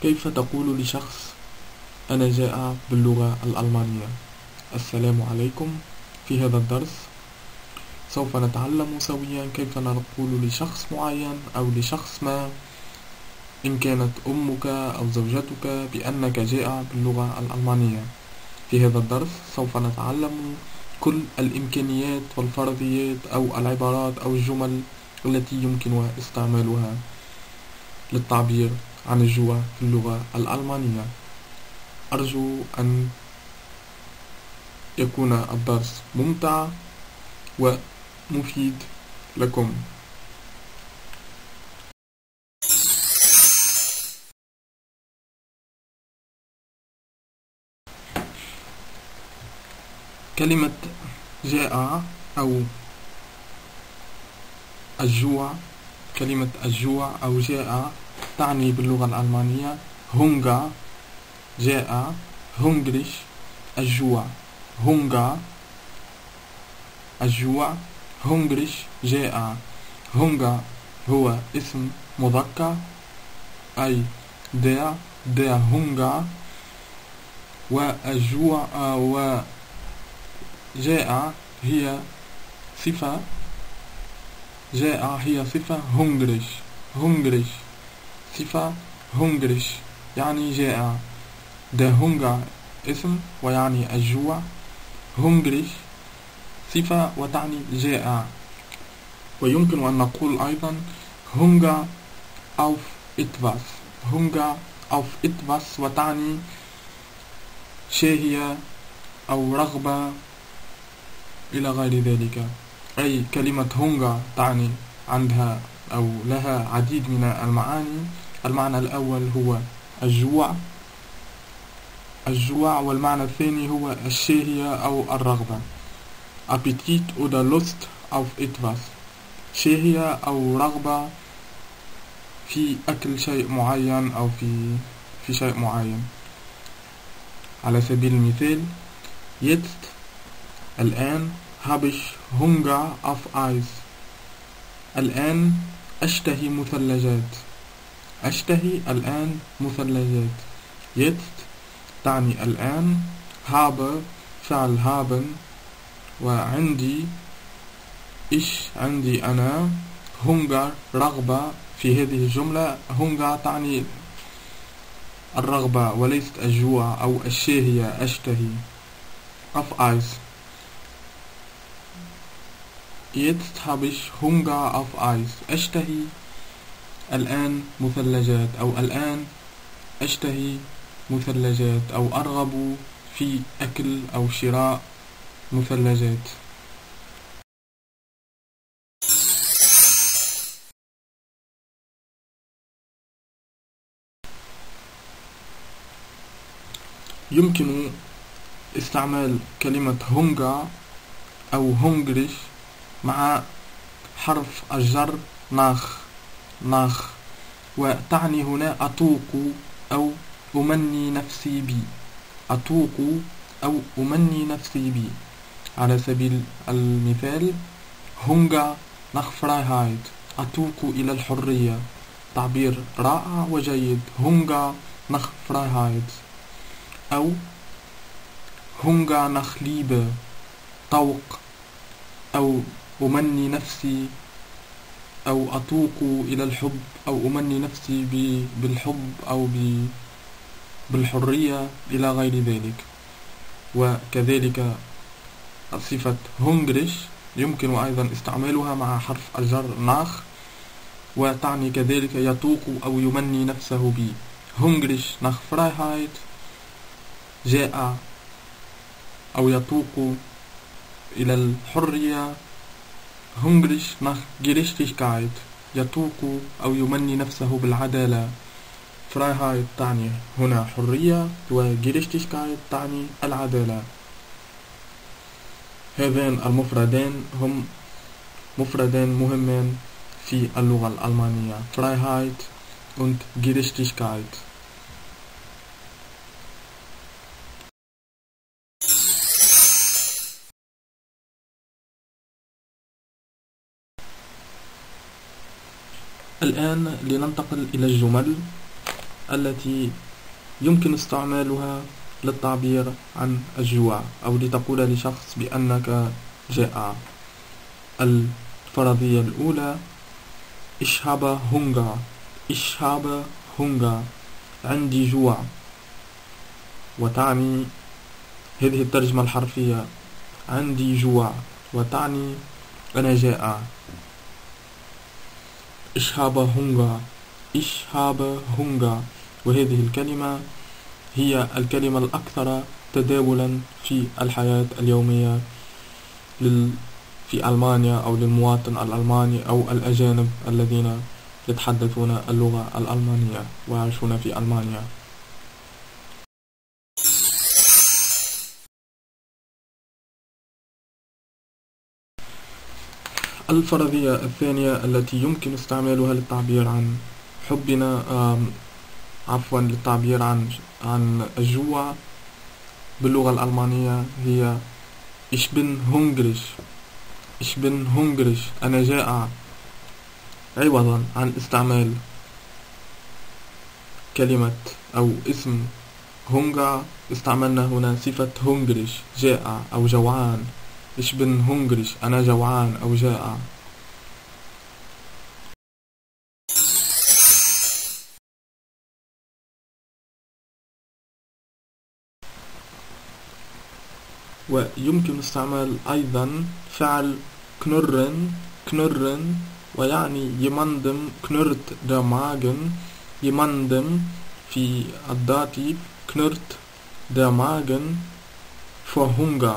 كيف تقول لشخص أنا جائع باللغة الألمانية؟ السلام عليكم. في هذا الدرس سوف نتعلم سويا كيف نقول لشخص معين أو لشخص ما، إن كانت أمك أو زوجتك، بأنك جائع باللغة الألمانية. في هذا الدرس سوف نتعلم كل الإمكانيات والفرضيات أو العبارات أو الجمل التي يمكن استعمالها للتعبير عن الجوع في اللغة الألمانية. أرجو أن يكون الدرس ممتع ومفيد لكم. كلمة جائع أو الجوع، كلمة الجوع أو جائع تعني باللغة الألمانية هونغا، جائع، هونغريش، الجوع، هونغا الجوع، هونغريش جائع. هونغا هو اسم مذكر أي der هونغا، والجوع وجائع هي صفة، جائع هي صفة هونغريش صفة هونغريش يعني جائع. der هونغا اسم ويعني الجوع، هونغريش صفة وتعني جائع. ويمكن أن نقول أيضا هونغا auf etwas، هونغا auf etwas وتعني شهية أو رغبة إلى غير ذلك. أي كلمة هونغا تعني عندها أو لها عديد من المعاني. المعنى الأول هو الجوع، والمعنى الثاني هو الشهية أو الرغبة. Appetit oder Lust auf etwas، شهية أو رغبة في أكل شيء معين أو في شيء معين. على سبيل المثال jetzt الآن habe ich Hunger auf Eis، الآن أشتهي مثلجات، أشتهي الآن مثلجات. jetzt تعني الآن، habe فعل haben، وعندي عندي أنا، Hunger رغبة. في هذه الجملة Hunger تعني الرغبة وليست الجوع أو الشهية أشتهي. auf Eis jetzt habe ich Hunger auf Eis، أشتهي الآن مثلجات أو الآن أشتهي مثلجات أو أرغب في أكل أو شراء مثلجات. يمكن استعمال كلمة هونغا أو هونغريش مع حرف الجر ناخ، وتعني هنا أتوق أو أمني نفسي بي، أتوق أو أمني نفسي بي. على سبيل المثال هونغا nach Freiheit، أتوق إلى الحرية، تعبير رائع وجيد. هونغا nach Freiheit. أو هونغا nach Liebe، طوق أو أمني نفسي أو أتوق إلى الحب أو أمني نفسي بالحب أو بالحرية إلى غير ذلك. وكذلك صفة هونغريش يمكن أيضا استعمالها مع حرف الجر ناخ، وتعني كذلك يتوق أو يمني نفسه بي. هونغريش nach Freiheit، جائع أو يتوق إلى الحرية. هونغريش nach Gerechtigkeit، يتوق أو يمني نفسه بالعدالة. Freiheit تعني هنا حرية، و Gerechtigkeit تعني العدالة. هذان المفردان هم مفردان مهمان في اللغة الألمانية، Freiheit und Gerechtigkeit. الآن لننتقل إلى الجمل. التي يمكن استعمالها للتعبير عن الجوع أو لتقول لشخص بأنك جائع. الفرضية الأولى: Ich habe Hunger. Ich habe Hunger. عندي جوع. وتعني هذه الترجمة الحرفية عندي جوع وتعني أنا جائع. Ich habe Hunger. Ich habe Hunger. وهذه الكلمة هي الكلمة الأكثر تداولا في الحياة اليومية في ألمانيا أو للمواطن الألماني أو الأجانب الذين يتحدثون اللغة الألمانية ويعيشون في ألمانيا. الفرضية الثانية التي يمكن استعمالها للتعبير عن حبنا للتعبير عن الجوع باللغة الألمانية هي Ich bin hungrig. Ich bin hungrig. أنا جائع. عوضا عن استعمال كلمة أو اسم Hunger استعملنا هنا صفة hungrig جائع أو جوعان. Ich bin hungrig. أنا جوعان أو جائع. ويمكن استعمال أيضا فعل knurren ويعني يمندم knurrt der Magen يمندم في الداتيف knurrt der Magen vor Hunger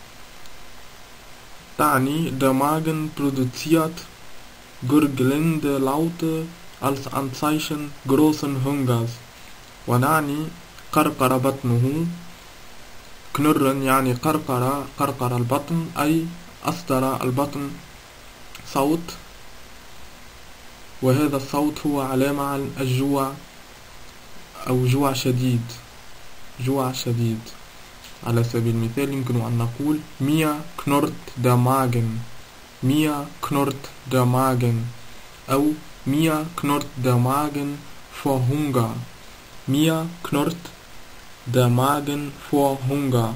تعني der Magen produziert gurgelnde Laute als Anzeichen großen Hungers ونعني قرقر بطنه. knurren يعني قرقر البطن أي أصدر البطن صوت وهذا الصوت هو علامة عن الجوع أو جوع شديد. على سبيل المثال يمكن أن نقول mir knurrt der Magen أو mir knurrt der Magen vor Hunger. mir knurrt der Magen vor Hunger.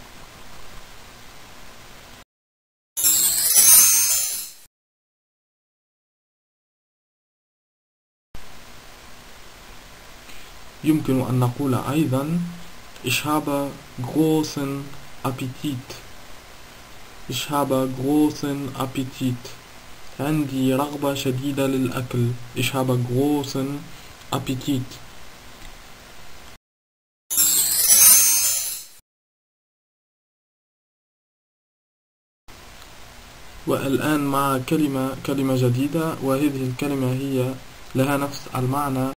يمكن أن نقول أيضا Ich habe großen Appetit. Ich habe großen Appetit. عندي رغبة شديدة للأكل. Ich habe großen Appetit. والآن مع كلمة جديدة وهذه الكلمة هي لها نفس المعنى